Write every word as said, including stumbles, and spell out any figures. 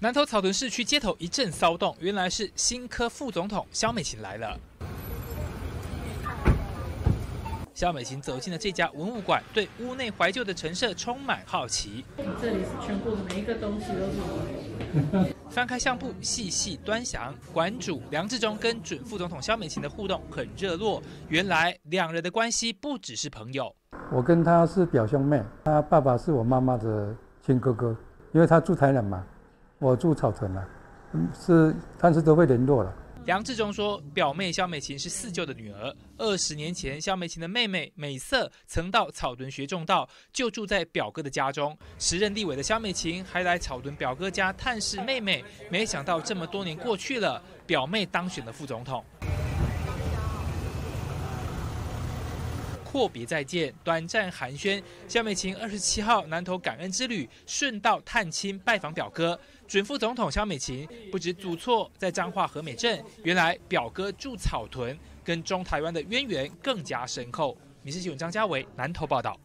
南投草屯市区街头一阵骚动，原来是新科副总统萧美琴来了。萧美琴走进了这家文物馆，对屋内怀旧的陈设充满好奇。 这里是全部每一个东西都是我。 翻开相簿，细细端详，馆主梁志忠跟准副总统萧美琴的互动很热络。原来两人的关系不只是朋友。 我跟他是表兄妹，他爸爸是我妈妈的亲哥哥，因为他住台南嘛，我住草屯嘛，是但是都会联络了。 梁志忠说，表妹萧美琴是四舅的女儿。二十年前，萧美琴的妹妹美色曾到草屯学种稻，就住在表哥的家中。时任立委的萧美琴还来草屯表哥家探视妹妹，没想到这么多年过去了，表妹当选了副总统。阔别再见，短暂寒暄。萧美琴二十七号南投感恩之旅，顺道探亲拜访表哥。准副总统萧美琴不止祖厝在彰化和美镇，原来表哥住草屯，跟中台湾的渊源更加深厚。民视新闻张家维南投报道。